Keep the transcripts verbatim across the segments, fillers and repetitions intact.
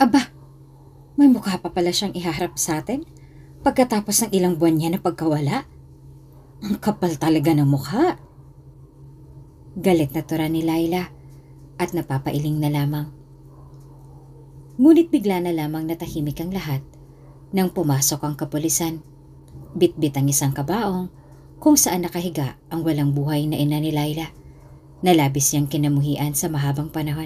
Aba, may mukha pa pala siyang iharap sa atin pagkatapos ng ilang buwan niya na pagkawala. Ang kapal talaga ng mukha. Galit na tura ni Laila at napapailing na lamang. Ngunit bigla na lamang natahimik ang lahat nang pumasok ang kapulisan. Bitbit ang isang kabaong kung saan nakahiga ang walang buhay na ina ni Laila na labis niyang kinamuhian sa mahabang panahon.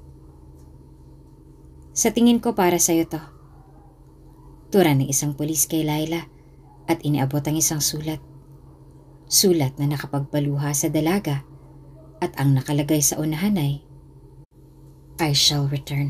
Sa tingin ko para sa'yo to. Tura ng isang pulis kay Laila at iniabot ang isang sulat. Sulat na nakapagpaluha sa dalaga at ang nakalagay sa unahan ay, I shall return.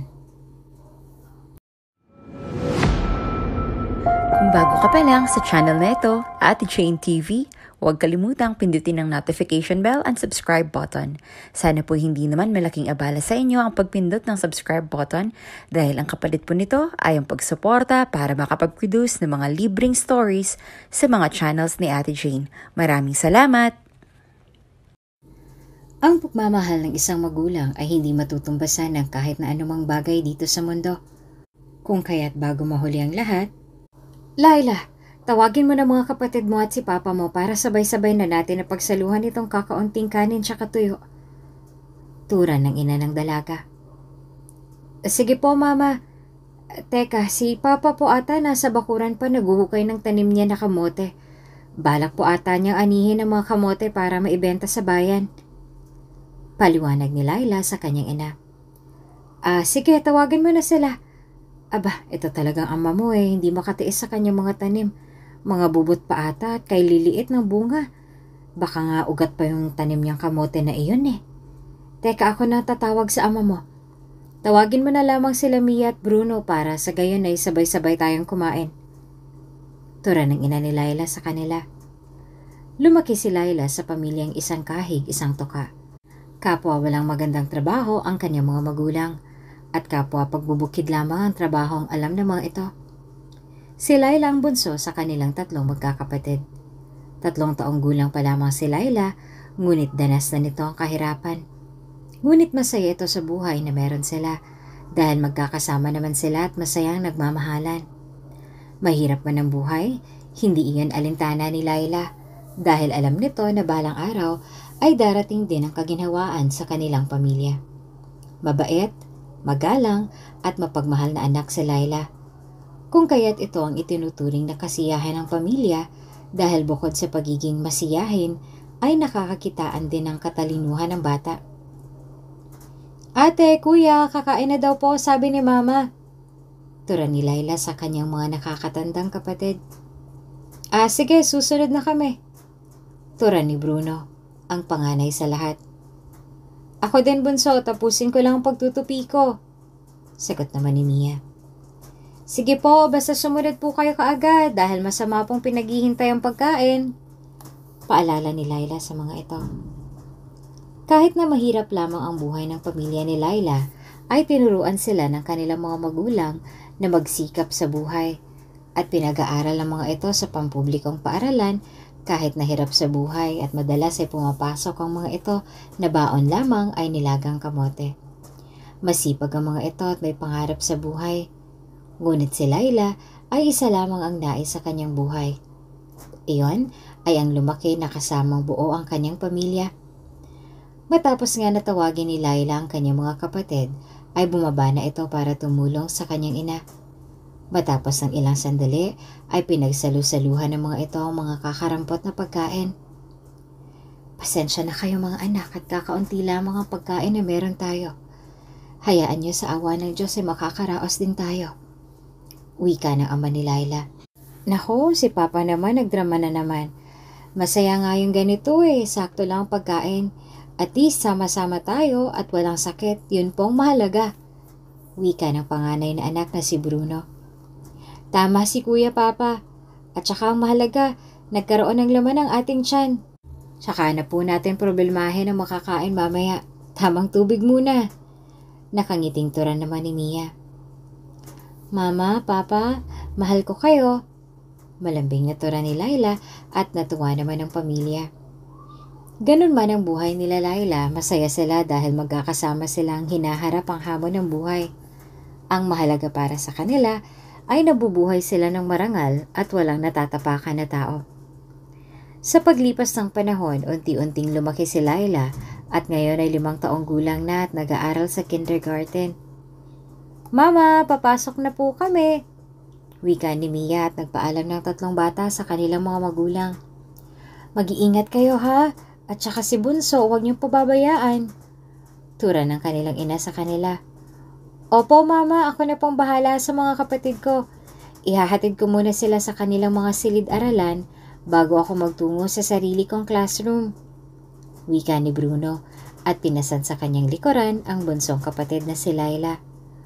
Kung bago ka pa lang sa channel na ito, Ate Jane T V, huwag kalimutang pindutin ang notification bell and subscribe button. Sana po hindi naman malaking abala sa inyo ang pagpindot ng subscribe button dahil ang kapalit po nito ay ang pagsuporta para makapag-produce ng mga libreng stories sa mga channels ni Ate Jane. Maraming salamat! Ang pagmamahal ng isang magulang ay hindi matutumbasan ng kahit na anumang bagay dito sa mundo. Kung kaya't bago mahuli ang lahat, Laila, tawagin mo na mga kapatid mo at si Papa mo para sabay-sabay na natin na pagsaluhan itong kakaunting kanin tsaka tuyo. Tura ng ina ng dalaga. Sige po, Mama. Teka, si Papa po ata nasa bakuran pa naguhukay ng tanim niya na kamote. Balak po ata niyang anihin ang mga kamote para maibenta sa bayan. Paliwanag ni Laila sa kanyang ina. Ah, sige, tawagin mo na sila. Aba, ito talagang ama mo eh, hindi makatiis sa kanyang mga tanim. Mga bubot pa ata at kay liliit ng bunga. Baka nga ugat pa yung tanim niyang kamote na iyon eh. Teka, ako na tatawag sa ama mo. Tawagin mo na lamang sila Mia at Bruno para sa gayon ay sabay-sabay tayong kumain. Tura ng ina ni Laila sa kanila. Lumaki si Laila sa pamilyang isang kahig, isang tuka. Kapwa walang magandang trabaho ang kanyang mga magulang. At kapwa pagbubukid lamang ang trabahong alam ng mga ito. Si Laila ang bunso sa kanilang tatlong magkakapatid. Tatlong taong gulang pa lamang si Laila, ngunit danas na nito ang kahirapan. Ngunit masaya ito sa buhay na meron sila dahil magkakasama naman sila at masayang nagmamahalan. Mahirap man ang buhay, hindi iyon alintana ni Laila dahil alam nito na balang araw ay darating din ang kaginhawaan sa kanilang pamilya. Mabait, magalang at mapagmahal na anak si Laila. Kung kaya't ito ang itinuturing na kasiyahan ng pamilya dahil bukod sa pagiging masiyahin ay nakakakitaan din ng katalinuhan ng bata. Ate, kuya, kakain na daw po, sabi ni Mama. Tura ni Laila sa kanyang mga nakakatandang kapatid. Ah, sige, susunod na kami. Tura ni Bruno, ang panganay sa lahat. Ako din bunso, tapusin ko lang ang pagtutupi ko. Sagot naman ni Mia. Sige po, basta sumunod po kayo kaagad dahil masama pong pinaghihintay ang pagkain. Paalala ni Laila sa mga ito. Kahit na mahirap lamang ang buhay ng pamilya ni Laila, ay tinuruan sila ng kanilang mga magulang na magsikap sa buhay at pinag-aaral ang mga ito sa pampublikong paaralan. Kahit nahirap sa buhay at madalas ay pumapasok ang mga ito na baon lamang ay nilagang kamote. Masipag ang mga ito at may pangarap sa buhay. Ngunit si Laila ay isa lamang ang nais sa kanyang buhay. Iyon ay ang lumaki na kasamang buo ang kanyang pamilya. Matapos nga natawagin ni Laila ang kanyang mga kapatid, ay bumaba na ito para tumulong sa kanyang ina. Matapos ng ilang sandali ay pinagsalu-saluhan ng mga ito ang mga kakarampot na pagkain. Pasensya na kayo mga anak at kakaunti lamang ang pagkain na meron tayo. Hayaan niyo sa awa ng Diyos ay makakaraos din tayo. Wika ng ama ni Laila. Nako, si Papa naman nagdrama na naman. Masaya nga yung ganito eh, sakto lang ang pagkain. At least sama-sama tayo at walang sakit, yun pong mahalaga. Wika ng panganay na anak na si Bruno. Tama si Kuya Papa. At saka ang mahalaga, nagkaroon ng laman ang ating tiyan. Saka na po natin problemahin ang makakain mamaya. Tamang tubig muna. Nakangiting turan naman ni Mia. Mama, Papa, mahal ko kayo. Malambing na turan ni Laila at natuwa naman ang pamilya. Ganun man ang buhay nila Laila, masaya sila dahil magkakasama silang hinaharap ang hamon ng buhay. Ang mahalaga para sa kanila ay nabubuhay sila ng marangal at walang natatapakan na tao. Sa paglipas ng panahon, unti-unting lumaki si Laila at ngayon ay limang taong gulang na at nag-aaral sa kindergarten. "Mama, papasok na po kami," wika ni Mia at nagpaalam ng tatlong bata sa kanilang mga magulang. "Mag-iingat kayo ha, at saka si Bunso, huwag niyong pababayaan," tura ng kanilang ina sa kanila. "Opo mama, ako na pong bahala sa mga kapatid ko. Ihahatid ko muna sila sa kanilang mga silid-aralan bago ako magtungo sa sarili kong classroom," wika ni Bruno at pinasan sa kanyang likuran ang bunsong kapatid na si Laila.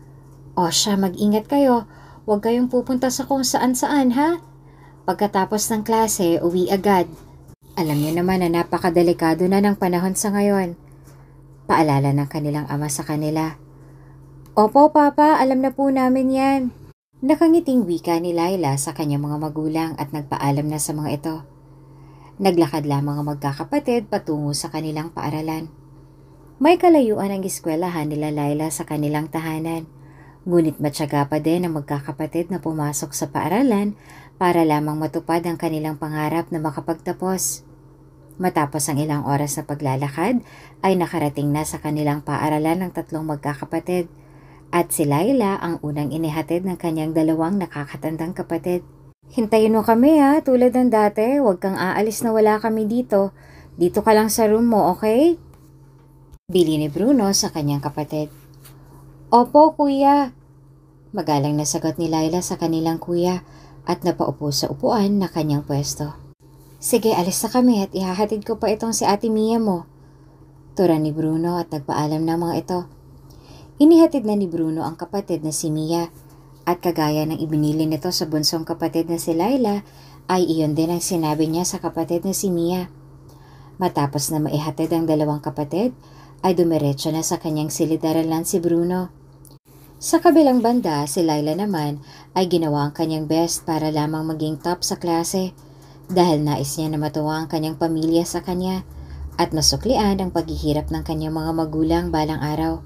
"O siya, mag-ingat kayo. Huwag kayong pupunta sa kung saan-saan ha. Pagkatapos ng klase, uwi agad. Alam niyo naman na napakadelikado na ng panahon sa ngayon," paalala ng kanilang ama sa kanila. "Opo papa, alam na po namin yan," nakangiting wika ni Laila sa kanyang mga magulang at nagpaalam na sa mga ito. Naglakad lamang ang magkakapatid patungo sa kanilang paaralan. May kalayuan ang eskwelahan nila Laila sa kanilang tahanan, ngunit matyaga pa din ang magkakapatid na pumasok sa paaralan para lamang matupad ang kanilang pangarap na makapagtapos. Matapos ang ilang oras na paglalakad, ay nakarating na sa kanilang paaralan ng tatlong magkakapatid, at si Laila ang unang inihatid ng kanyang dalawang nakakatandang kapatid. "Hintayin mo kami ha, tulad ng dati, huwag kang aalis na wala kami dito. Dito ka lang sa room mo, okay?" bili ni Bruno sa kanyang kapatid. "Opo kuya," magalang na sagot ni Laila sa kanilang kuya at napaupo sa upuan na kanyang pwesto. "Sige, alis na kami at ihahatid ko pa itong si Ate Mia mo," tura ni Bruno at nagpaalam ng mga ito. Inihatid na ni Bruno ang kapatid na si Mia at kagaya ng ibinili nito sa bunsong kapatid na si Laila ay iyon din ang sinabi niya sa kapatid na si Mia. Matapos na maihatid ang dalawang kapatid ay dumiretso na sa kanyang silid-aralan si Bruno. Sa kabilang banda, si Laila naman ay ginawa ang kanyang best para lamang maging top sa klase dahil nais niya na matuwa ang kanyang pamilya sa kanya at masuklian ang paghihirap ng kanyang mga magulang balang araw.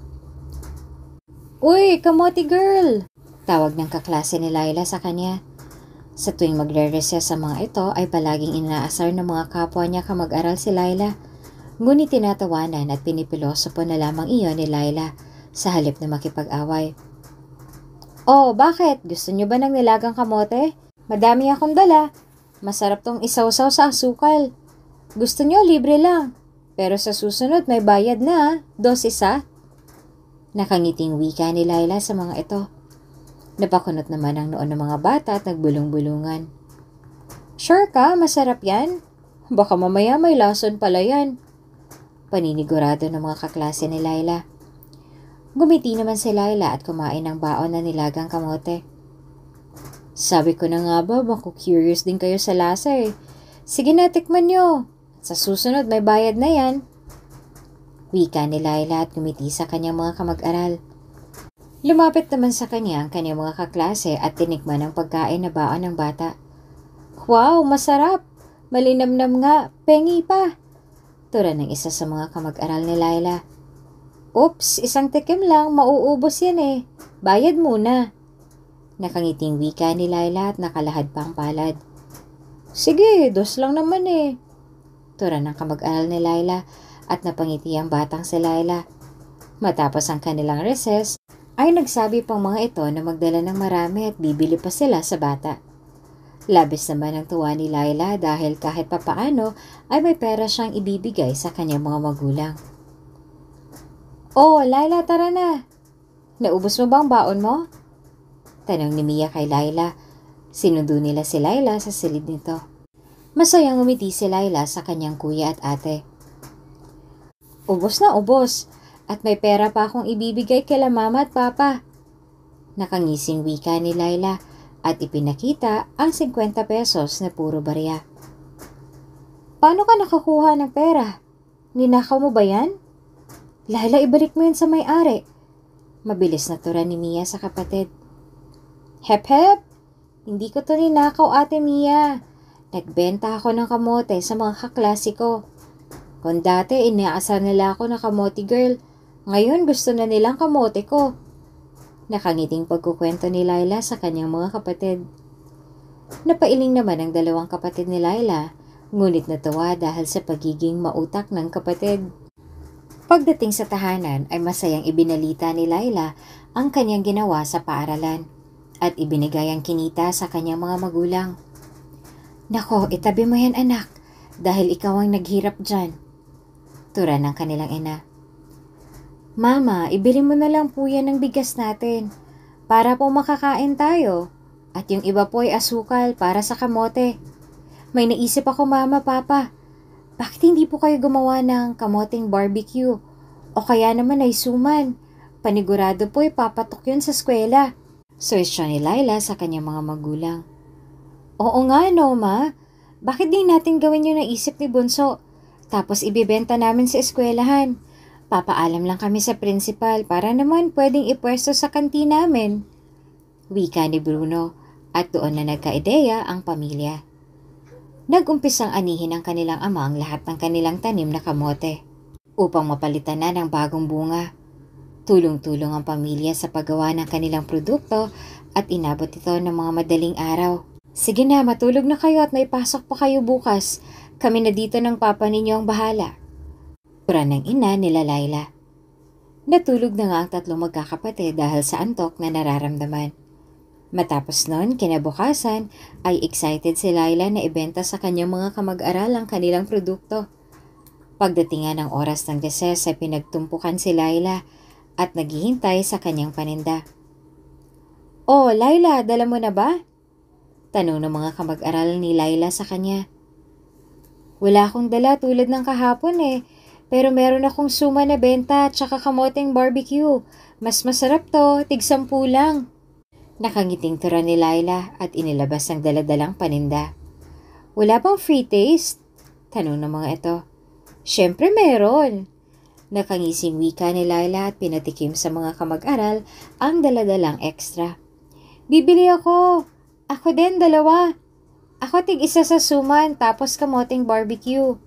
"Uy, kamote girl!" tawag ng kaklase ni Laila sa kanya. Sa tuwing magre-recess sa mga ito ay palaging inaasar ng mga kapwa niya kamag-aral si Laila, ngunit tinatawanan at pinipilosopo na lamang iyon ni Laila sa halip na makipag-away. "Oh, bakit? Gusto niyo ba ng nilagang kamote? Madami akong dala. Masarap tong isawsaw sa asukal. Gusto niyo libre lang, pero sa susunod may bayad na, dos isa." Nakangiting wika ni Laila sa mga ito. Napakunot naman ang noon ng mga bata at nagbulong-bulungan. "Sure ka? Masarap yan? Baka mamaya may lason pala yan," paninigurado ng mga kaklase ni Laila. Gumiti naman si Laila at kumain ng baon na nilagang kamote. "Sabi ko na nga ba, baka curious din kayo sa lasa eh. Sige na, tikman nyo. Sa susunod may bayad na yan," wika ni Laila at gumiti sa kanyang mga kamag-aral. Lumapit naman sa kanya ang kanyang mga kaklase at tinikman ang pagkain na baon ng bata. "Wow, masarap! Malinamnam nga, pengi pa," tura ng isa sa mga kamag-aral ni Laila. "Oops, isang tikim lang, mauubos yan eh. Bayad muna," nakangiting wika ni Laila at nakalahad pa ang palad. "Sige, dos lang naman eh," tura ng kamag-aral ni Laila at napangiti ang batang si Laila. Matapos ang kanilang recess, ay nagsabi pang mga ito na magdala ng marami at bibili pa sila sa bata. Labis naman ang tuwa ni Laila dahil kahit papaano ay may pera siyang ibibigay sa kanyang mga magulang. "Oh, Laila, tara na. Naubos mo bang baon mo?" tanong ni Mia kay Laila. Sinundo nila si Laila sa silid nito. Masayang umiti si Laila sa kanyang kuya at ate. "Ubos na ubos, at may pera pa akong ibibigay kila mama at papa," nakangising wika ni Laila at ipinakita ang fifty pesos na puro barya. "Paano ka nakakuha ng pera? Ninakaw mo ba yan?" "Laila, ibalik mo yan sa may-ari," mabilis na tura ni Mia sa kapatid. "Hep hep! Hindi ko to ninakaw, Ate Mia. Nagbenta ako ng kamote sa mga kaklase ko. Kung dati inaasar nila ako na kamote girl, ngayon gusto na nilang kamote ko. Nakangiting pagkukwento ni Laila sa kanyang mga kapatid. Napailing naman ang dalawang kapatid ni Laila, ngunit natuwa dahil sa pagiging mautak ng kapatid. Pagdating sa tahanan ay masayang ibinalita ni Laila ang kanyang ginawa sa paaralan at ibinigay ang kinita sa kanyang mga magulang. "Nako, itabi mo yan anak, dahil ikaw ang naghirap dyan," tura ng kanilang ina. "Mama, ibili mo na lang po yan ng bigas natin para po makakain tayo. At yung iba po ay asukal para sa kamote. May naisip ako mama, papa. Bakit hindi po kayo gumawa ng kamoting barbecue? O kaya naman ay suman. Panigurado po ay papatok yun sa eskwela." Suwestyon ni Laila sa kanyang mga magulang. "Oo nga no ma. Bakit di natin gawin yung naisip ni Bunso? Tapos ibibenta namin sa eskwelahan. Papaalam lang kami sa principal para naman pwedeng ipwesto sa kantin namin," wika ni Bruno, at doon na nagka-ideya ang pamilya. Nag-umpisang anihin ng kanilang ama ang lahat ng kanilang tanim na kamote upang mapalitan na ng bagong bunga. Tulong-tulong ang pamilya sa paggawa ng kanilang produkto at inabot ito ng mga madaling araw. "Sige na, matulog na kayo at may pasok pa kayo bukas. Kami na dito ng papa ninyo ang bahala," tura ng ina nila Laila. Natulog na nga ang tatlong magkakapatid dahil sa antok na nararamdaman. Matapos nun, kinabukasan, ay excited si Laila na ibenta sa kanyang mga kamag-aral ang kanilang produkto. Pagdating nga ng oras ng recess ay pinagtumpukan si Laila at naghihintay sa kanyang paninda. "Oh, Laila, dala mo na ba?" tanong ng mga kamag-aral ni Laila sa kanya. "Wala akong dala tulad ng kahapon eh. Pero meron akong suma na benta at saka kamoteng barbecue. Mas masarap to, tig-sampu lang." Nakangiting tura ni Laila at inilabas ang daladalang paninda. "Wala bang free taste?" tanong ng mga ito. "Syempre meron." Nakangising wika ni Laila at pinatikim sa mga kamag-aral ang daladalang extra. "Bibili ako. Ako din, dalawa. Ako tig-isa sa suman tapos kamoteng barbecue."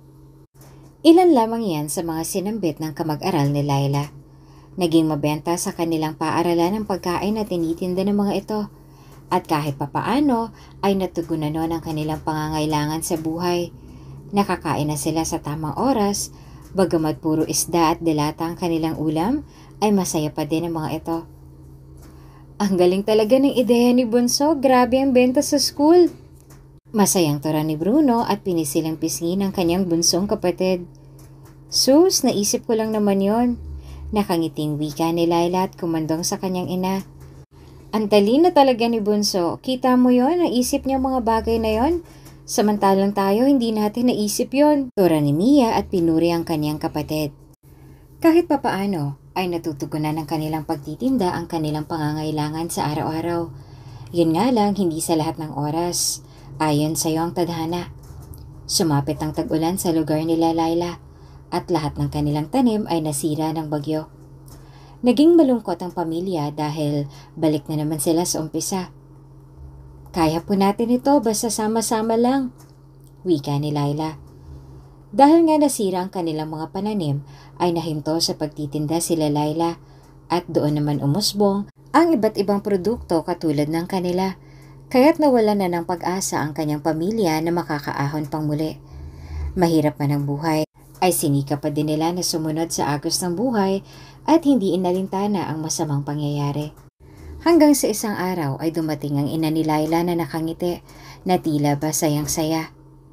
Ilan lamang yan sa mga sinambit ng kamag-aral ni Laila. Naging mabenta sa kanilang paaralan ang pagkain na tinitinda ng mga ito. At kahit papaano ay natugunan nun ang kanilang pangangailangan sa buhay. Nakakain na sila sa tamang oras, bagamat puro isda at delata ang kanilang ulam, ay masaya pa din ang mga ito. "Ang galing talaga ng ideya ni Bunso, grabe ang benta sa school." Masayang tura ni Bruno at pinisilang pisngi ng kanyang bunsong kapatid. "Sus, naisip ko lang naman yon." Nakangiting wika ni Laila at kumandong sa kanyang ina. "Ang talino talaga ni Bunso. Kita mo yon, naisip niya mga bagay na yon. Samantalang tayo, hindi natin naisip yon." Tura ni Mia at pinuri ang kanyang kapatid. Kahit papaano ay natutugunan ng kanilang pagtitinda ang kanilang pangangailangan sa araw-araw. Yun nga lang, hindi sa lahat ng oras. Ayon sa iyo ang tadhana. Sumapit ang tag-ulan sa lugar nila Laila at lahat ng kanilang tanim ay nasira ng bagyo. Naging malungkot ang pamilya dahil balik na naman sila sa umpisa. "Kaya po natin ito basta sama-sama lang," wika ni Laila. Dahil nga nasira ang kanilang mga pananim ay nahinto sa pagtitinda sila Laila at doon naman umusbong ang iba't ibang produkto katulad ng kanila. Kaya't nawala na ng pag-asa ang kanyang pamilya na makakaahon pang muli. Mahirap man ang buhay, ay sinika pa din nila na sumunod sa agos ng buhay at hindi inalintana ang masamang pangyayari. Hanggang sa isang araw ay dumating ang ina ni Laila na nakangiti na tila ba sayang-saya.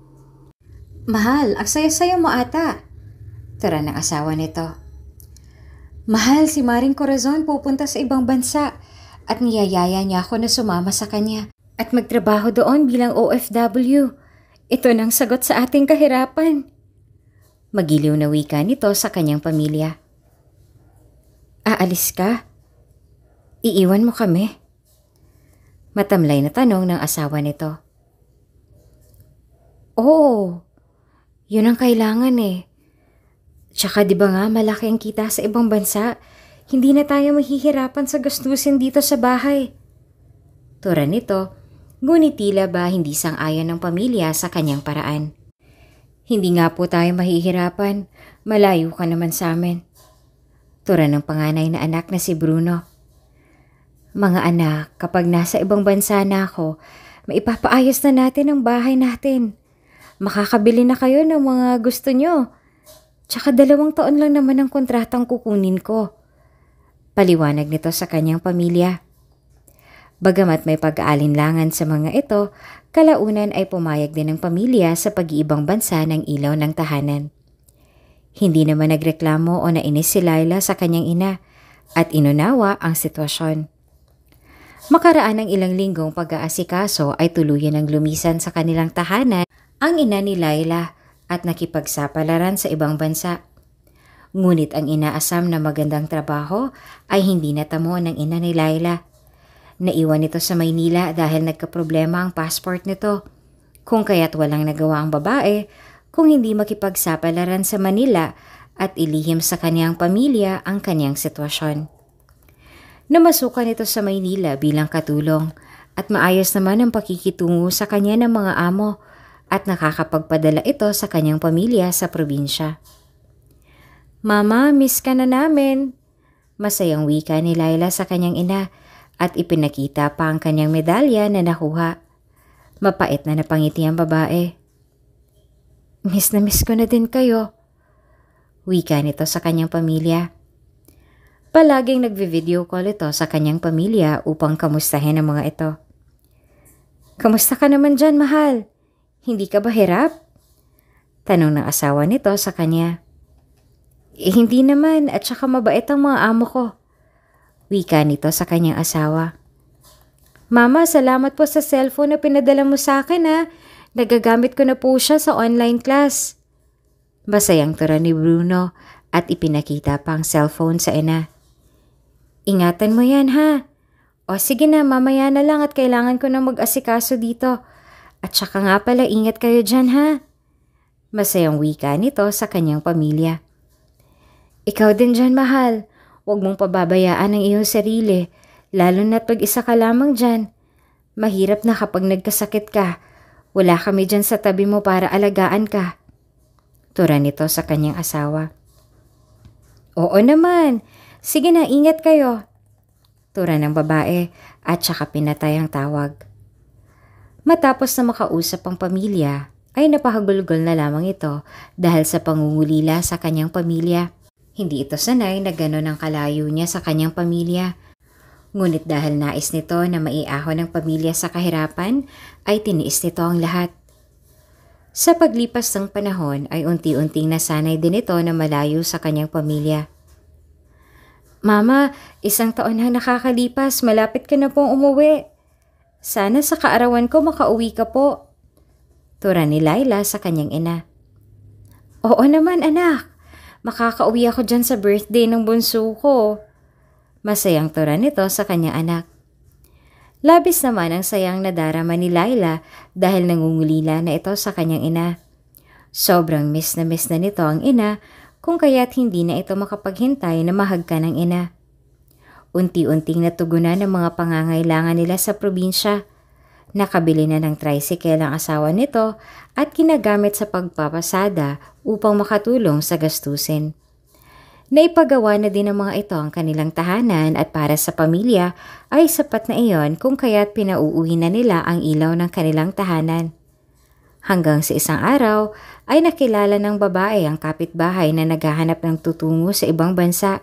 "Mahal, ang saya-saya mo ata," tura ng asawa nito. "Mahal, si Maring Corazon pupunta sa ibang bansa at niyayaya niya ako na sumama sa kanya at magtrabaho doon bilang O F W. Ito nang sagot sa ating kahirapan." Magiliw na wika nito sa kanyang pamilya. "Aalis ka? Iiwan mo kami?" Matamlay na tanong ng asawa nito. "Oo, yun ang kailangan eh. Tsaka di ba nga malaki ang kita sa ibang bansa, hindi na tayo mahihirapan sa gastusin dito sa bahay." Tura nito, ngunit tila ba hindi sang-ayon ng pamilya sa kanyang paraan. "Hindi nga po tayo mahihirapan, malayo ka naman sa amin." Tura ng panganay na anak na si Bruno. Mga anak, kapag nasa ibang bansa na ako, maipapaayos na natin ang bahay natin. Makakabili na kayo ng mga gusto nyo. Tsaka dalawang taon lang naman ang kontratang kukunin ko. Paliwanag nito sa kanyang pamilya. Bagamat may pag-aalinlangan sa mga ito, kalaunan ay pumayag din ng pamilya sa pag-iibang bansa ng ilaw ng tahanan. Hindi naman nagreklamo o nainis si Laila sa kanyang ina at inunawa ang sitwasyon. Makaraan ng ilang linggong pag-aasikaso ay tuluyan ng lumisan sa kanilang tahanan ang ina ni Laila at nakipagsapalaran sa ibang bansa. Ngunit ang inaasam na magandang trabaho ay hindi natamo ng ina ni Laila. Naiwan ito sa Maynila dahil nagkaproblema ang passport nito, kung kaya't walang nagawa ang babae kung hindi makipagsapalaran sa Manila at ilihim sa kanyang pamilya ang kanyang sitwasyon. Namasukan ito sa Maynila bilang katulong at maayos naman ang pakikitungo sa kanya ng mga amo at nakakapagpadala ito sa kanyang pamilya sa probinsya. Mama, miss ka na namin. Masayang wika ni Laila sa kanyang ina at ipinakita pa ang kanyang medalya na nakuha. Mapait na napangiti ang babae. Miss na miss ko na din kayo. Wika nito sa kanyang pamilya. Palaging nagvi-video call ito sa kanyang pamilya upang kamustahin ang mga ito. Kamusta ka naman dyan, mahal? Hindi ka ba hirap? Tanong ng asawa nito sa kanya. Eh, hindi naman at saka mabait ang mga amo ko. Wika nito sa kanyang asawa. Mama, salamat po sa cellphone na pinadala mo sa akin ha. Nagagamit ko na po siya sa online class. Masayang tura ni Bruno at ipinakita pa ang cellphone sa ina. Ingatan mo yan ha. O sige na, mamaya na lang at kailangan ko na mag-asikaso dito. At saka nga pala, ingat kayo dyan ha. Masayang wika nito sa kanyang pamilya. Ikaw din dyan, mahal. Huwag mong pababayaan ang iyong sarili, lalo na't pag-isa ka lamang dyan. Mahirap na kapag nagkasakit ka. Wala kami dyan sa tabi mo para alagaan ka. Tura nito sa kanyang asawa. Oo naman. Sige na, ingat kayo. Tura ng babae at saka pinatay ang tawag. Matapos na makausap ang pamilya, ay napahagulgol na lamang ito dahil sa pangungulila sa kanyang pamilya. Hindi ito sanay na gano'n ang kalayo niya sa kanyang pamilya. Ngunit dahil nais nito na maiahon ng pamilya sa kahirapan, ay tiniis nito ang lahat. Sa paglipas ng panahon ay unti-unting nasanay din ito na malayo sa kanyang pamilya. Mama, isang taon na nakakalipas, malapit ka na pong umuwi. Sana sa kaarawan ko makauwi ka po. Tura ni Laila sa kanyang ina. Oo naman anak, makakauwi ako dyan sa birthday ng bunso ko. Masayang tura nito sa kanyang anak. Labis naman ang sayang nadarama ni Laila dahil nangungulila na ito sa kanyang ina. Sobrang miss na miss na nito ang ina kung kaya't hindi na ito makapaghintay na mahagka ng ina. Unti-unting natugunan ang mga pangangailangan nila sa probinsya. Nakabili na ng tricycle ang asawa nito at ginagamit sa pagpapasada upang makatulong sa gastusin. Naipagawa na din ng mga ito ang kanilang tahanan at para sa pamilya ay sapat na iyon kung kaya't pinauuwi na nila ang ilaw ng kanilang tahanan. Hanggang sa isang araw ay nakilala ng babae ang kapitbahay na naghahanap ng tutungo sa ibang bansa.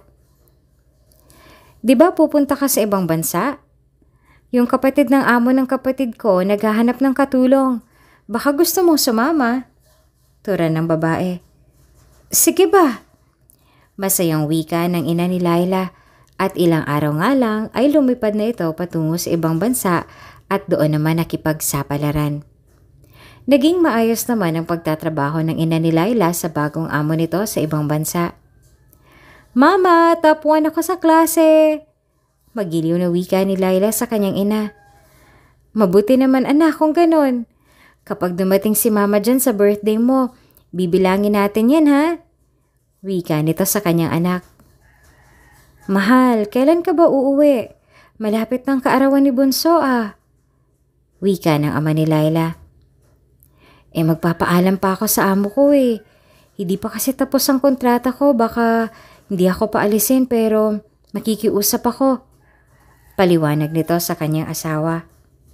Di ba pupunta ka sa ibang bansa? Yung kapatid ng amo ng kapatid ko naghahanap ng katulong. Baka gusto mong sumama? Tura ng babae. Sige ba? Masayang wika ng ina ni Laila at ilang araw nga lang ay lumipad na ito patungo sa ibang bansa at doon naman nakipagsapalaran. Naging maayos naman ang pagtatrabaho ng ina ni Laila sa bagong amo nito sa ibang bansa. Mama, top one ako sa klase. Magiliw na wika ni Laila sa kanyang ina. Mabuti naman anak kung ganon. Kapag dumating si mama dyan sa birthday mo, bibilangin natin yan ha? Wika nito sa kanyang anak. Mahal, kailan ka ba uuwi? Malapit ng kaarawan ni Bunso ah. Wika ng ama ni Laila. Eh magpapaalam pa ako sa amo ko eh. Hindi pa kasi tapos ang kontrata ko, baka hindi ako paalisin pero makikiusap ako. Paliwanag nito sa kanyang asawa.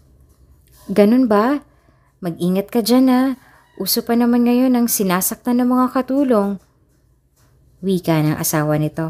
Ganun ba? Mag-ingat ka dyan ha. Uso pa naman ngayon ang sinasaktan ng mga katulong. Wika ng asawa nito.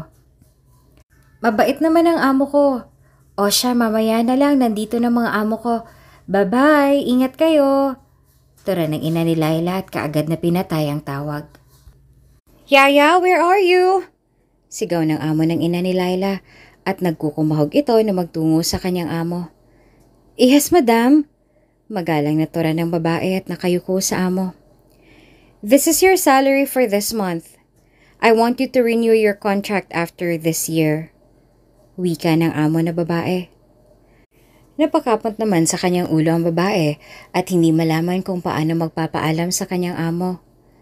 Mabait naman ang amo ko. O siya, mamaya na lang, nandito ng mga amo ko. Bye-bye, ingat kayo. Tura ng ina ni Laila at kaagad na pinatay ang tawag. Yaya, where are you? Sigaw ng amo ng ina ni Laila at nagkukumahog ito na magtungo sa kanyang amo. Yes, madam. Magalang na tura ng babae at nakayuko sa amo. This is your salary for this month. I want you to renew your contract after this year. Wika ng amo na babae. Napakapot naman sa kanyang ulo ang babae at hindi malaman kung paano magpapaalam sa kanyang amo.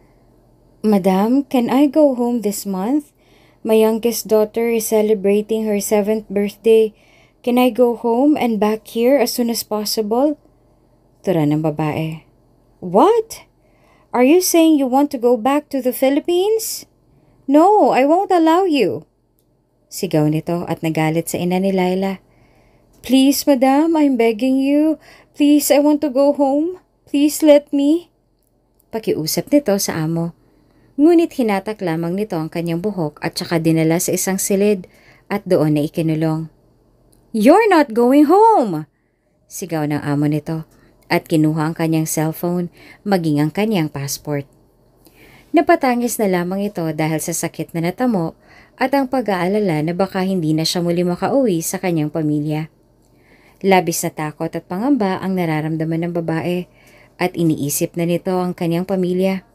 Madam, can I go home this month? My youngest daughter is celebrating her seventh birthday. Can I go home and back here as soon as possible? Tura ng babae. What? Are you saying you want to go back to the Philippines? No, I won't allow you. Sigaw nito at nagalit sa ina ni Laila. Please, madam, I'm begging you. Please, I want to go home. Please let me. Pakiusap nito sa amo. Ngunit hinatak lamang nito ang kanyang buhok at saka dinala sa isang silid at doon na ikinulong. You're not going home! Sigaw ng amo nito at kinuha ang kanyang cellphone maging ang kanyang passport. Napatangis na lamang ito dahil sa sakit na natamo at ang pag-aalala na baka hindi na siya muli makauwi sa kanyang pamilya. Labis na takot at pangamba ang nararamdaman ng babae at iniisip na nito ang kanyang pamilya.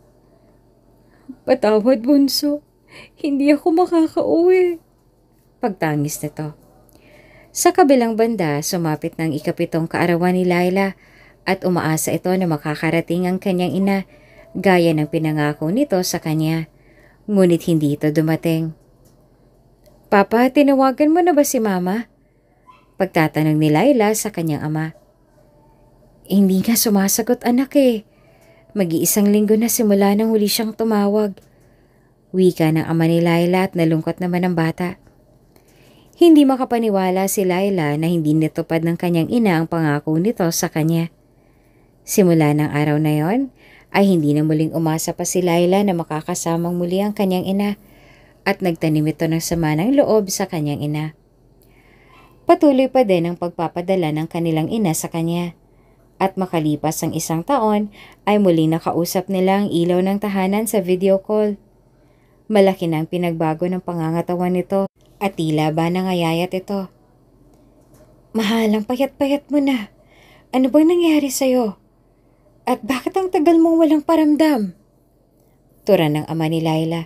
Patawad, bunso. Hindi ako makakauwi. Pagtangis nito. Sa kabilang banda, sumapit ng ikapitong kaarawan ni Laila at umaasa ito na makakarating ang kanyang ina gaya ng pinangako nito sa kanya. Ngunit hindi ito dumating. Papa, tinawagan mo na ba si Mama? Pagtatanong ni Laila sa kanyang ama. Hindi nga sumasagot anak eh. Mag-iisang linggo na simula nang huli siyang tumawag. Wika ng ama ni Laila at nalungkot naman ang bata. Hindi makapaniwala si Laila na hindi natupad ng kanyang ina ang pangako nito sa kanya. Simula ng araw na yon, ay hindi na muling umasa pa si Laila na makakasamang muli ang kanyang ina at nagtanim ito ng sama ng loob sa kanyang ina. Patuloy pa din ang pagpapadala ng kanilang ina sa kanya. At makalipas ang isang taon ay muling nakausap nila ang ilaw ng tahanan sa video call. Malaki na ang pinagbago ng pangangatawan nito at tila ba nangayayat ito. Mahal, ang payat-payat mo na. Ano bang nangyari sa'yo? At bakit ang tagal mong walang paramdam? Tura ng ama ni Laila.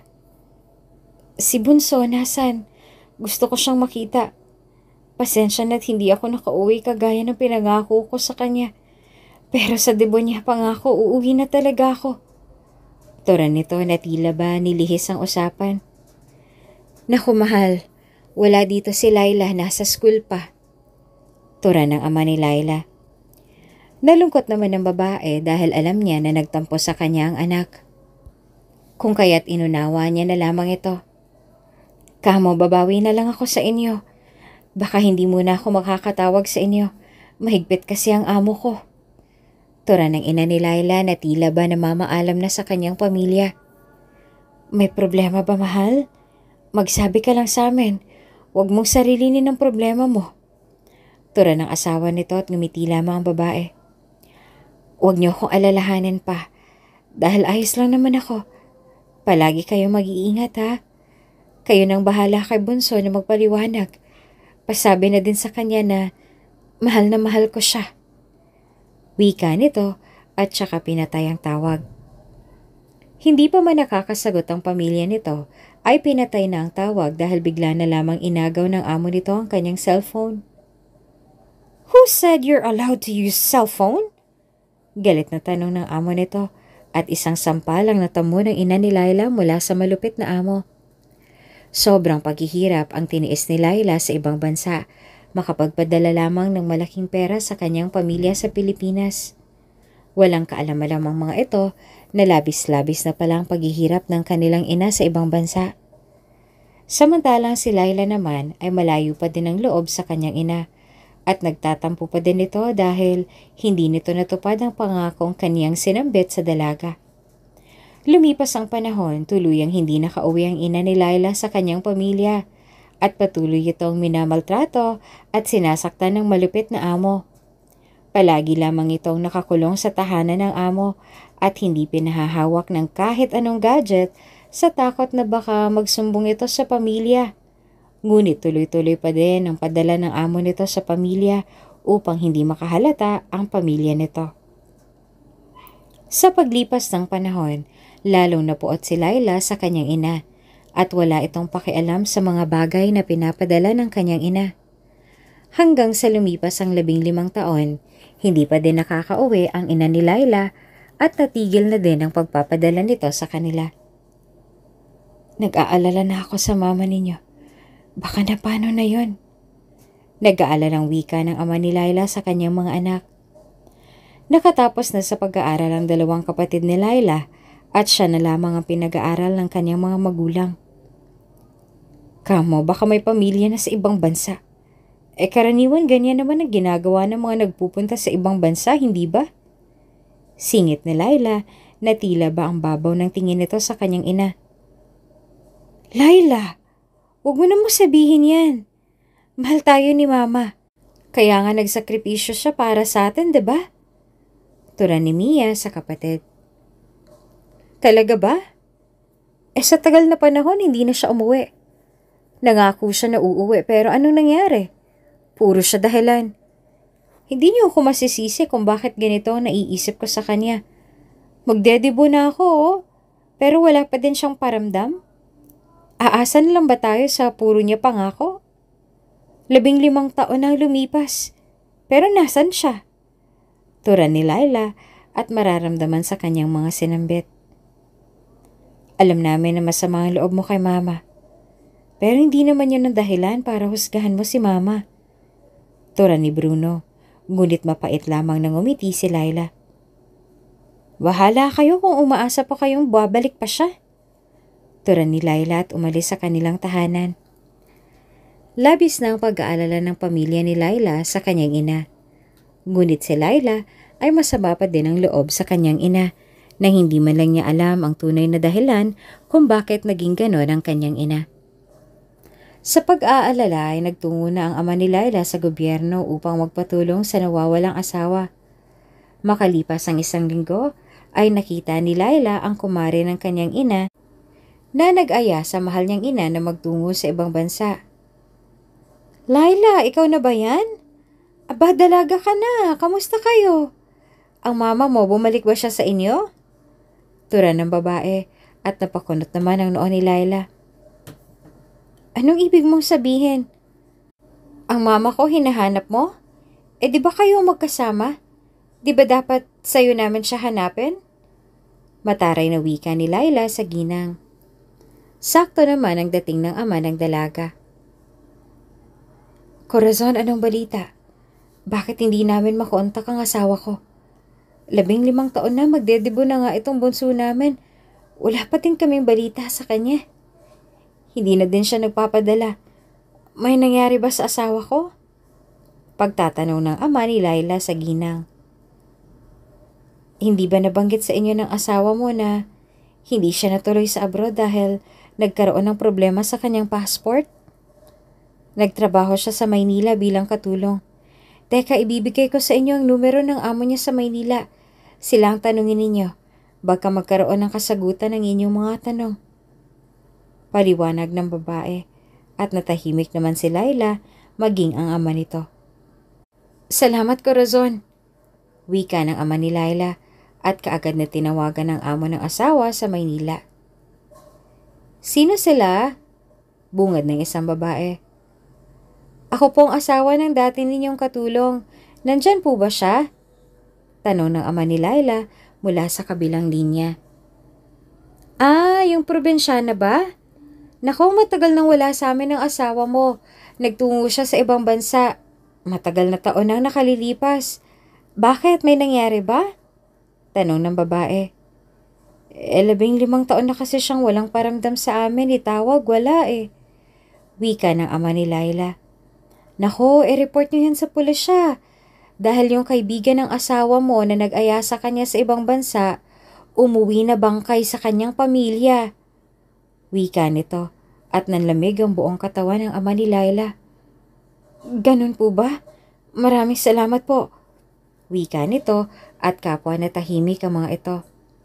Si Bunso, nasan? Gusto ko siyang makita. Pasensya na't hindi ako nakauwi kagaya ng pinangako ko sa kanya. Pero sa debo niya pangako, uuwi na talaga ako. Tura nito na tila ba nilihis ang usapan. Naku mahal, wala dito si Laila, nasa school pa. Tura ng ama ni Laila. Nalungkot naman ng babae dahil alam niya na nagtampo sa kanya ang anak. Kung kaya't inunawa niya na lamang ito. Kamo, babawi na lang ako sa inyo. Baka hindi muna ako makakatawag sa inyo. Mahigpit kasi ang amo ko. Tura ng ina ni Laila na tila ba namamaalam na sa kanyang pamilya. May problema ba, mahal? Magsabi ka lang sa amin. Huwag mong sarilinin ang problema mo. Tura ng asawa nito at ngumiti lamang ang babae. Huwag niyo akong alalahanin pa. Dahil ayos lang naman ako. Palagi kayo mag-iingat ha. Kayo nang bahala kay Bunso na magpaliwanag. Pasabi na din sa kanya na mahal na mahal ko siya. Wika nito at saka pinatay ang tawag. Hindi pa man nakakasagot ang pamilya nito ay pinatay na ang tawag dahil bigla na lamang inagaw ng amo nito ang kanyang cellphone. Who said you're allowed to use cellphone? Galit na tanong ng amo nito at isang sampalang natamo ng ina ni Laila mula sa malupit na amo. Sobrang paghihirap ang tiniis ni Laila sa ibang bansa, makapagpadala lamang ng malaking pera sa kanyang pamilya sa Pilipinas. Walang kaalam-alam ang mga ito na labis-labis na palang paghihirap ng kanilang ina sa ibang bansa. Samantalang si Laila naman ay malayo pa din ang loob sa kanyang ina At nagtatampo pa din ito dahil hindi nito natupad ang pangakong kaniyang sinambit sa dalaga. Lumipas ang panahon, tuluyang hindi nakauwi ang ina ni Laila sa kanyang pamilya at patuloy itong minamaltrato at sinasaktan ng malupit na amo. Palagi lamang itong nakakulong sa tahanan ng amo at hindi pinahahawak ng kahit anong gadget sa takot na baka magsumbong ito sa pamilya. Ngunit tuloy-tuloy pa din ang padala ng amo nito sa pamilya upang hindi makahalata ang pamilya nito. Sa paglipas ng panahon, lalong napuot si Laila sa kanyang ina at wala itong pakialam sa mga bagay na pinapadala ng kanyang ina. Hanggang sa lumipas ang labing limang taon, hindi pa din nakakauwi ang ina ni Laila at natigil na din ang pagpapadala nito sa kanila. Nag-aalala na ako sa mama ninyo. Baka na paano na yon? Nag-aalalang wika ng ama ni Laila sa kanyang mga anak. Nakatapos na sa pag-aaral ang dalawang kapatid ni Laila at siya na lamang ang pinag-aaral ng kanyang mga magulang. Kamo, baka may pamilya na sa ibang bansa. Eh karaniwan ganyan naman ang ginagawa ng mga nagpupunta sa ibang bansa, hindi ba? Singit ni Laila na tila ba ang babaw ng tingin nito sa kanyang ina. Laila! Huwag mo na mo sabihin yan. Mahal tayo ni Mama. Kaya nga nagsakripisyo siya para sa atin, diba? Tura ni Mia sa kapatid. Talaga ba? Eh sa tagal na panahon, hindi na siya umuwi. Nangako siya na uuwi pero anong nangyari? Puro siya dahilan. Hindi niyo ako masisisi kung bakit ganito ang naiisip ko sa kanya. Magdedebo na ako, oh. Pero wala pa din siyang paramdam. Aasan lang ba tayo sa puro niya pangako? Labing limang taon na lumipas. Pero nasan siya? Tura ni Laila at mararamdaman sa kanyang mga sinambit. Alam namin na masama ang loob mo kay Mama. Pero hindi naman yun ang dahilan para husgahan mo si Mama. Tura ni Bruno, ngunit mapait lamang nang umiti si Laila. Bahala kayo kung umaasa pa kayong babalik pa siya. Tura ni Laila at umalis sa kanilang tahanan. Labis na ang pag-aalala ng pamilya ni Laila sa kanyang ina. Ngunit si Laila ay masama pa din ang loob sa kanyang ina na hindi man lang niya alam ang tunay na dahilan kung bakit naging ganon ang kanyang ina. Sa pag-aalala ay nagtungo na ang ama ni Laila sa gobyerno upang magpatulong sa nawawalang asawa. Makalipas ang isang linggo ay nakita ni Laila ang kumare ng kanyang ina na nag-aya sa mahal niyang ina na magtungo sa ibang bansa. Laila, ikaw na ba yan? Aba, dalaga ka na. Kamusta kayo? Ang mama mo, bumalik ba siya sa inyo? Tura ng babae at napakunot naman ang noo ni Laila. Anong ibig mong sabihin? Ang mama ko hinahanap mo? Eh di ba kayo magkasama? Di ba dapat sa'yo namin siya hanapin? Mataray na wika ni Laila sa ginang. Sakto naman ang dating ng ama ng dalaga. Corazon, anong balita? Bakit hindi namin makontak ang asawa ko? Labing limang taon na magdedebo na nga itong bunso namin. Wala pa din kaming balita sa kanya. Hindi na din siya nagpapadala. May nangyari ba sa asawa ko? Pagtatanong ng ama ni Laila sa ginang. Hindi ba nabanggit sa inyo ng asawa mo na hindi siya natuloy sa abroad dahil nagkaroon ng problema sa kanyang passport? Nagtrabaho siya sa Maynila bilang katulong. Teka, ibibigay ko sa inyo ang numero ng amo niya sa Maynila. Sila ang tanungin ninyo. Baka magkaroon ng kasagutan ng inyong mga tanong. Paliwanag ng babae at natahimik naman si Laila maging ang ama nito. Salamat, Corazon. Wika ng ama ni Laila at kaagad na tinawagan ng amo ng asawa sa Maynila. Sino sila? Bungad ng isang babae. Ako po ang asawa ng dati ninyong katulong. Nandyan po ba siya? Tanong ng ama ni Laila mula sa kabilang linya. Ah, yung probinsyana ba? Naku, matagal nang wala sa amin ng asawa mo. Nagtungo siya sa ibang bansa. Matagal na taon nang nakalilipas. Bakit? May nangyari ba? Tanong ng babae. Eh, labing limang taon na kasi siyang walang paramdam sa amin. Itawag, wala eh. Wika ng ama ni Laila. Nako, i-report niyo yan sa pulisya. Dahil yung kaibigan ng asawa mo na nag-aya sa kanya sa ibang bansa, umuwi na bangkay sa kanyang pamilya. Wika nito at nanlamig ang buong katawan ng ama ni Laila. Ganun po ba? Maraming salamat po. Wika nito at kapwa na tahimik ang mga ito.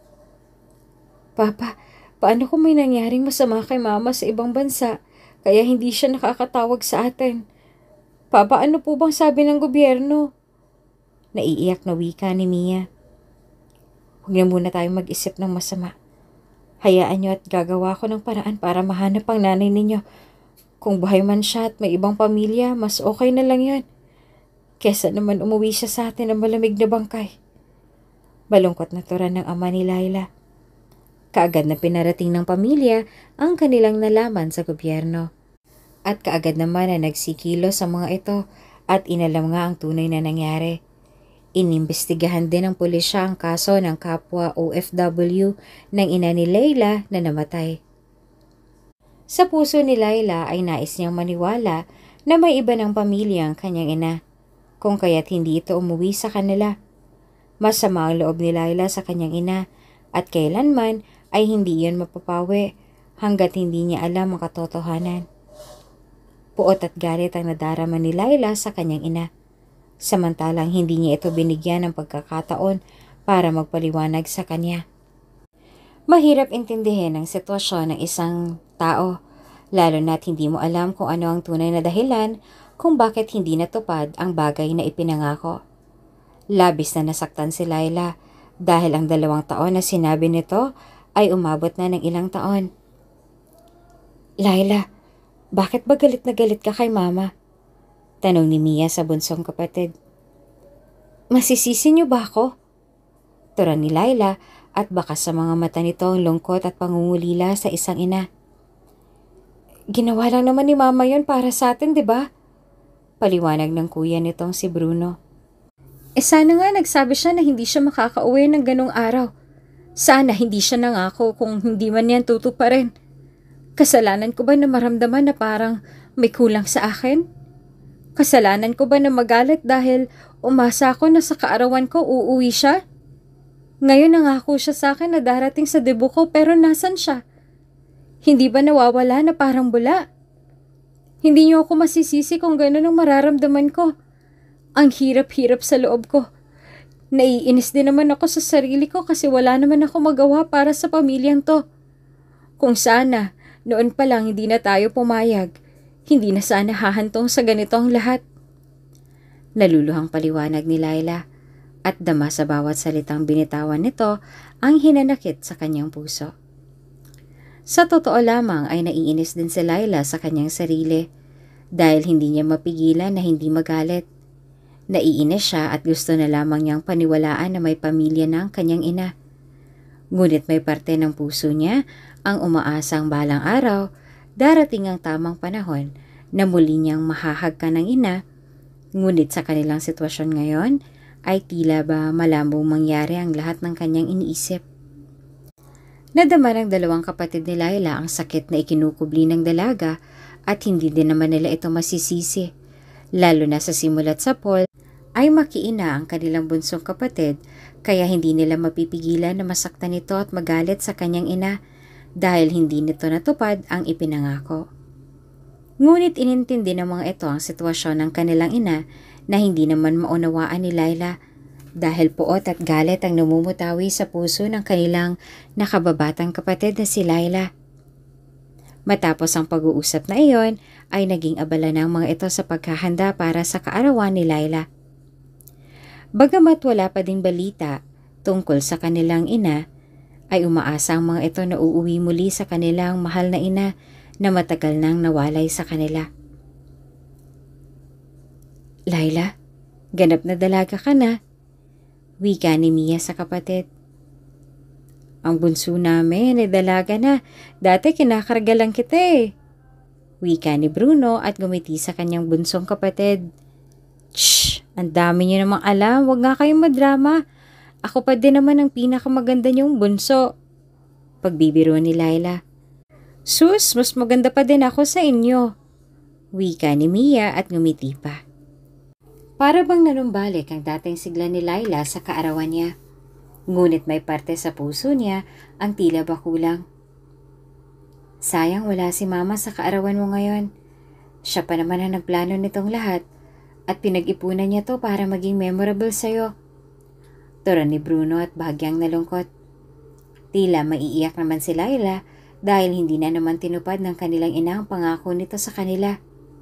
Papa, paano kung may nangyaring masama kay mama sa ibang bansa kaya hindi siya nakakatawag sa atin? Papa, ano po bang sabi ng gobyerno? Naiiyak na wika ni Mia. Huwag na muna tayong mag-isip ng masama. Hayaan niyo at gagawa ko ng paraan para mahanap ang nanay ninyo. Kung buhay man siya at may ibang pamilya, mas okay na lang yun. Kesa naman umuwi siya sa atin ng malamig na bangkay. Balungkot na turan ng ama ni Laila. Kaagad na pinarating ng pamilya ang kanilang nalaman sa gobyerno. At kaagad naman na nagsikilo sa mga ito at inalam nga ang tunay na nangyari. Inimbestigahan din ng pulisya ang kaso ng kapwa O F W ng ina ni Laila na namatay. Sa puso ni Laila ay nais niyang maniwala na may iba ng pamilya ang kanyang ina, kung kaya't hindi ito umuwi sa kanila. Masama ang loob ni Laila sa kanyang ina at kailanman ay hindi iyon mapapawi hanggat hindi niya alam ang katotohanan. Puot at galit ang nadarama ni Laila sa kanyang ina. Samantalang hindi niya ito binigyan ng pagkakataon para magpaliwanag sa kanya. Mahirap intindihin ang sitwasyon ng isang tao, lalo na't hindi mo alam kung ano ang tunay na dahilan kung bakit hindi natupad ang bagay na ipinangako. Labis na nasaktan si Laila dahil ang dalawang taon na sinabi nito ay umabot na ng ilang taon. Laila, bakit ba galit na galit ka kay mama? Tanong ni Mia sa bunsong kapatid. Masisisi niyo ba ako? Turan ni Laila at baka sa mga mata nito ang lungkot at pangungulila sa isang ina. Ginawa lang naman ni mama yon para sa atin, di ba? Paliwanag ng kuya nitong si Bruno. Eh sana nga nagsabi siya na hindi siya makakauwi ng ganong araw. Sana hindi siya nangako kung hindi man yan tutuparin. Kasalanan ko ba na maramdaman na parang may kulang sa akin? Kasalanan ko ba na magalit dahil umasa ako na sa kaarawan ko uuwi siya? Ngayon nangako siya sa akin na darating sa debut ko pero nasan siya? Hindi ba nawawala na parang bula? Hindi niyo ako masisisi kung gano'n ang mararamdaman ko. Ang hirap-hirap sa loob ko. Naiinis din naman ako sa sarili ko kasi wala naman ako magawa para sa pamilyang to. Kung sana, noon pa lang hindi na tayo pumayag. Hindi na sana hahantong sa ganito ang lahat. Naluluhang paliwanag ni Laila at dama sa bawat salitang binitawan nito ang hinanakit sa kanyang puso. Sa totoo lamang ay naiinis din si Laila sa kanyang sarili dahil hindi niya mapigilan na hindi magalit. Naiinis siya at gusto na lamang niyang paniwalaan na may pamilya ng kanyang ina. Ngunit may parte ng puso niya ang umaasang balang araw, darating ang tamang panahon na muli niyang mahahagkan ng ina, ngunit sa kanilang sitwasyon ngayon ay tila ba malambong mangyari ang lahat ng kanyang iniisip. Nadama ng dalawang kapatid ni Laila ang sakit na ikinukubli ng dalaga at hindi din naman nila ito masisisi, lalo na sa simulat sa Paul ay makiina ang kanilang bunsong kapatid kaya hindi nila mapipigilan na masaktan ito at magalit sa kanyang ina dahil hindi nito natupad ang ipinangako. Ngunit inintindi ng mga ito ang sitwasyon ng kanilang ina na hindi naman maunawaan ni Laila dahil puot at galit ang namumutawi sa puso ng kanilang nakababatang kapatid na si Laila. Matapos ang pag-uusap na iyon ay naging abala ng mga ito sa paghahanda para sa kaarawan ni Laila. Bagamat wala pa ding balita tungkol sa kanilang ina, ay umaasa ang mga ito na uuwi muli sa kanilang mahal na ina na matagal nang nawalay sa kanila. Laila, ganap na dalaga ka na, wika ni Mia sa kapatid. Ang bunso namin ay dalaga na, dati kinakarga lang kita eh, wika ni Bruno at gumiti sa kanyang bunsong kapatid. Shhh! Ang dami niyo namang alam, wag nga kayong madrama. Ako pa din naman ang pinakamaganda niyong bunso. Pagbibiro ni Laila. Sus, mas maganda pa din ako sa inyo. Wika ni Mia at ngumiti pa. Para bang nanumbalik ang dating sigla ni Laila sa kaarawan niya. Ngunit may parte sa puso niya ang tila ba kulang. Sayang wala si Mama sa kaarawan mo ngayon. Siya pa naman ang nagplano nitong lahat at pinag-ipunan niya to para maging memorable sa'yo. Tura ni Bruno at bahagyang nalungkot. Tila maiiyak naman si Laila dahil hindi na naman tinupad ng kanilang ina ang pangako nito sa kanila.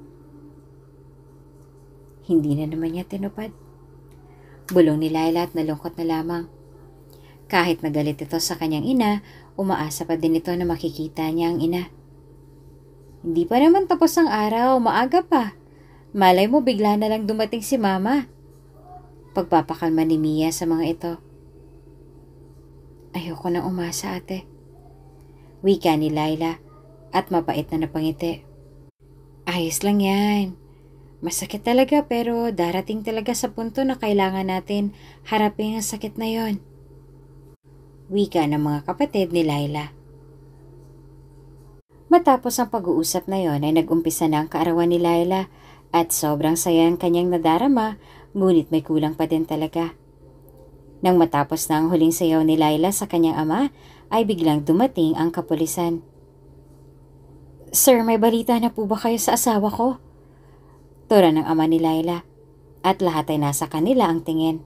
Hindi na naman niya tinupad. Bulong ni Laila at nalungkot na lamang. Kahit nagalit ito sa kanyang ina, umaasa pa din ito na makikita niya ang ina. Hindi pa naman tapos ang araw, maaga pa. Malay mo bigla na lang dumating si Mama. Pagpapakalma ni Mia sa mga ito. Ayoko nang umasa, ate. Wika ni Laila at mapait na napangiti. Ayos lang yan. Masakit talaga pero darating talaga sa punto na kailangan natin harapin ang sakit na yon. Wika ng mga kapatid ni Laila. Matapos ang pag-uusap na yon ay nag-umpisa na ang kaarawan ni Laila at sobrang saya ang kanyang nadarama, ngunit may kulang pa din talaga. Nang matapos na ang huling sayaw ni Laila sa kanyang ama, ay biglang dumating ang kapulisan. Sir, may balita na po ba kayo sa asawa ko? Tura ng ama ni Laila at lahat ay nasa kanila ang tingin.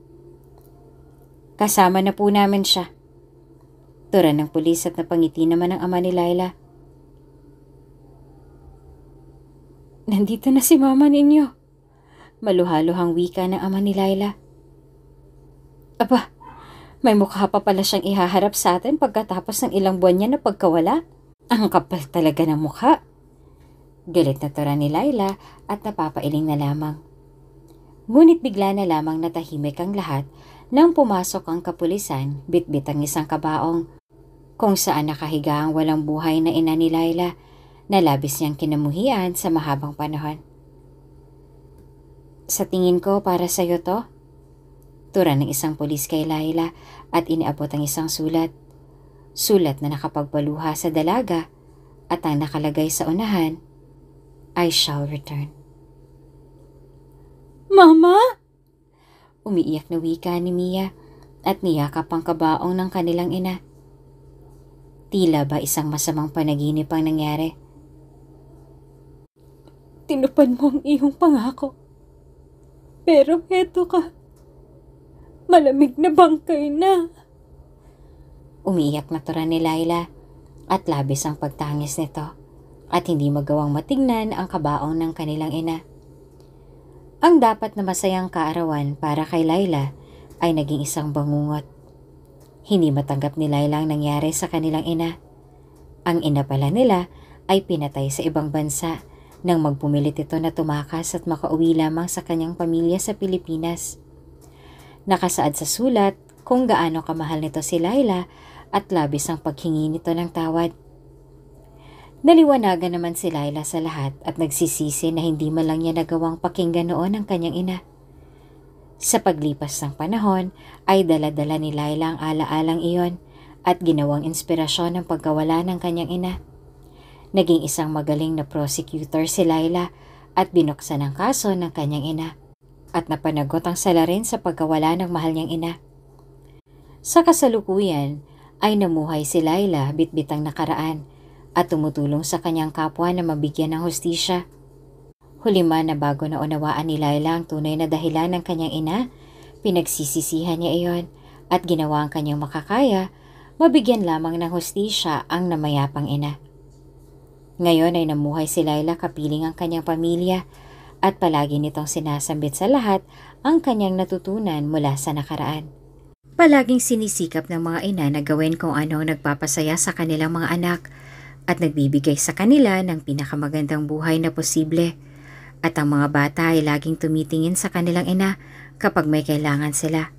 Kasama na po namin siya. Tura ng pulis at napangiti naman ang ama ni Laila. Nandito na si Mama ninyo. Maluhaluhang wika ng ama ni Laila. Aba, may mukha pa pala siyang ihaharap sa atin pagkatapos ng ilang buwan niya na pagkawala. Ang kapal talaga ng mukha. Galit na tura ni Laila at napapailing na lamang. Ngunit bigla na lamang natahimik ang lahat nang pumasok ang kapulisan, bitbit ang isang kabaong kung saan nakahiga ang walang buhay na ina ni Laila na labis niyang kinamuhian sa mahabang panahon. Sa tingin ko para sa'yo to, tura ng isang pulis kay Laila at iniabot ang isang sulat. Sulat na nakapagpaluha sa dalaga at ang nakalagay sa unahan, I shall return. Mama! Umiiyak na wika ni Mia at niyakap ang kabaong ng kanilang ina. Tila ba isang masamang panaginip ang nangyari? Tinupad mo ang iyong pangako. Pero heto ka. Malamig na bangkay na. Umiiyak na tura ni Laila at labis ang pagtangis nito at hindi magawang matingnan ang kabaong ng kanilang ina. Ang dapat na masayang kaarawan para kay Laila ay naging isang bangungot. Hindi matanggap ni Laila ang nangyari sa kanilang ina. Ang ina pala nila ay pinatay sa ibang bansa nang magpumilit ito na tumakas at makauwi lamang sa kanyang pamilya sa Pilipinas. Nakasaad sa sulat kung gaano kamahal nito si Laila at labis ang paghingi nito ng tawad. Naliwanagan naman si Laila sa lahat at nagsisisi na hindi man lang niya nagawang pakinggan noon ang kanyang ina. Sa paglipas ng panahon ay dala-dala ni Laila ang ala-alang iyon at ginawang inspirasyon ng pagkawala ng kanyang ina. Naging isang magaling na prosecutor si Laila at binuksan ang kaso ng kanyang ina at napanagot ang salarin sa pagkawala ng mahal niyang ina. Sa kasalukuyan ay namuhay si Laila bitbitang nakaraan at tumutulong sa kanyang kapwa na mabigyan ng hustisya. Huli man na bago na unawaan ni Laila ang tunay na dahilan ng kanyang ina, pinagsisisihan niya iyon at ginawa ang kanyang makakaya, mabigyan lamang ng hustisya ang namayapang ina. Ngayon ay namuhay si Laila kapiling ang kanyang pamilya at palagi nitong sinasambit sa lahat ang kanyang natutunan mula sa nakaraan. Palaging sinisikap ng mga ina na gawin kung ano nagpapasaya sa kanilang mga anak at nagbibigay sa kanila ng pinakamagandang buhay na posible. At ang mga bata ay laging tumitingin sa kanilang ina kapag may kailangan sila.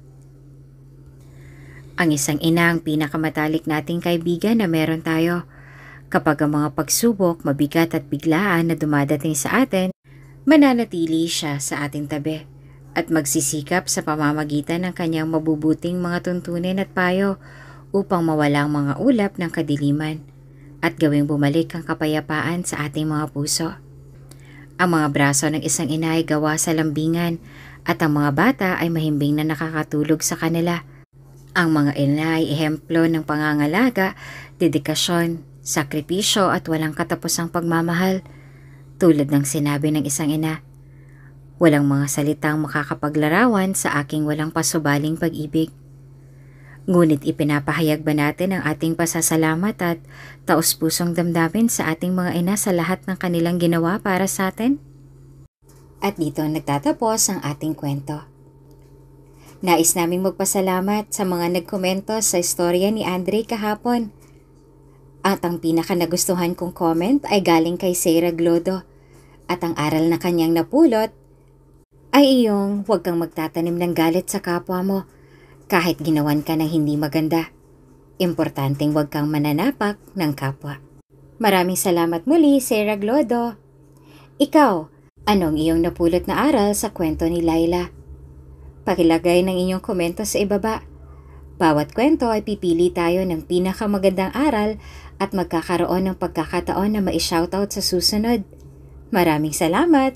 Ang isang ina ang pinakamatalik nating kaibigan na meron tayo. Kapag ang mga pagsubok, mabigat at biglaan na dumadating sa atin, mananatili siya sa ating tabi at magsisikap sa pamamagitan ng kanyang mabubuting mga tuntunin at payo upang mawala ang mga ulap ng kadiliman at gawing bumalik ang kapayapaan sa ating mga puso. Ang mga braso ng isang ina ay gawa sa lambingan at ang mga bata ay mahimbing na nakakatulog sa kanila. Ang mga ina ay ehemplo ng pangangalaga, dedikasyon, sakripisyo at walang katapusang pagmamahal. Tulad ng sinabi ng isang ina, walang mga salitang makakapaglarawan sa aking walang pasubaling pag-ibig. Ngunit ipinapahayag ba natin ang ating pasasalamat at taus-pusong damdamin sa ating mga ina sa lahat ng kanilang ginawa para sa atin? At dito nagtatapos ang ating kwento. Nais naming magpasalamat sa mga nagkomento sa istorya ni Andre kahapon. At ang pinaka nagustuhan kong comment ay galing kay Sarah Glodo. At ang aral na kanyang napulot ay iyong huwag kang magtatanim ng galit sa kapwa mo kahit ginawan ka ng hindi maganda. Importanteng huwag kang mananapak ng kapwa. Maraming salamat muli, Sarah Glodo. Ikaw, anong iyong napulot na aral sa kwento ni Laila? Pakilagay ng inyong komento sa ibaba. Bawat kwento ay pipili tayo ng pinakamagandang aral at magkakaroon ng pagkakataon na ma-shoutout sa susunod. Maraming salamat!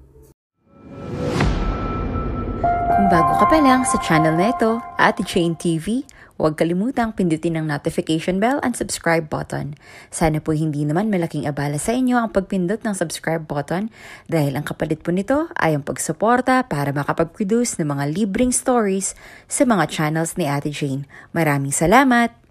Kung bago ka pa lang sa channel na ito, Ate Jane T V, huwag kalimutang pindutin ang notification bell and subscribe button. Sana po hindi naman malaking abala sa inyo ang pagpindot ng subscribe button dahil ang kapalit po nito ay ang pagsuporta para makapag-produce ng mga libreng stories sa mga channels ni Ate Jane. Maraming salamat!